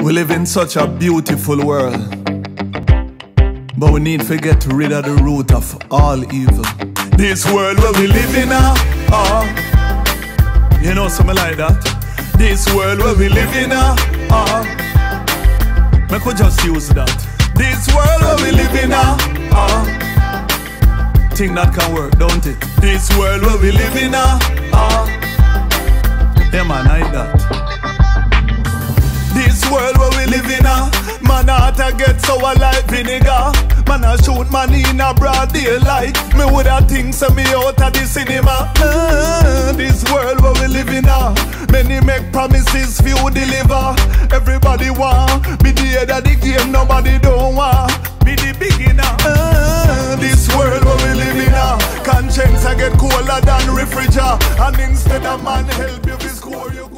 We live in such a beautiful world, but we need to get rid of the root of all evil. This world where we live in now, you know something like that. This world where we live in now, I could just use that. This world where we live in now, think that can work, don't it? This world where we live in now, yeah man, like that. This world where we live in man heart a get sour like vinegar. Man a shoot man in a broad daylight. Me woulda think say me out of the cinema. This world where we live in many make promises, few deliver. Everybody want be the head of the game, nobody don't want be the beginner. This world where we live in conscience a get colder than refrigerator. And instead of man help you to score you